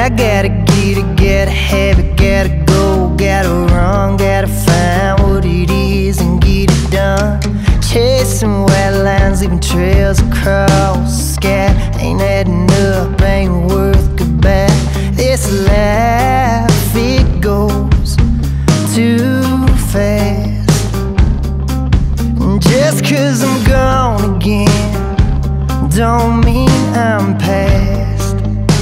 I gotta get it, gotta have it, gotta go, gotta run, gotta find what it is and get it done. Chasing white lines, leaving trails across the sky. Ain't adding up, ain't worth goodbye. This life, it goes too fast. And just 'cause I'm gone again don't mean I'm past.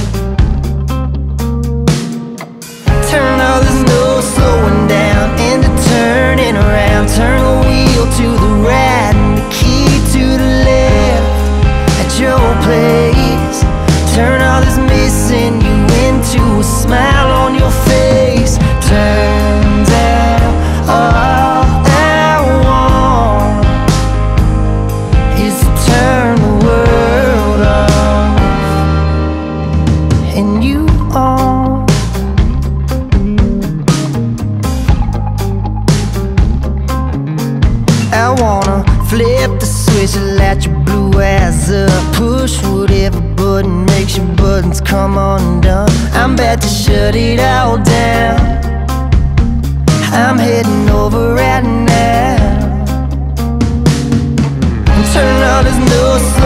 Turn all this no slowing down into turning around. Turn the wheel to the right and the key to the left at your place. Turn all this missing you into a smile on your face. Turns out all I want is to turn the world off and you on. I wanna flip the switch and light your blue eyes up. Push whatever button makes your buttons come undone. I'm about to shut it all down. I'm heading over right now. Turn on this no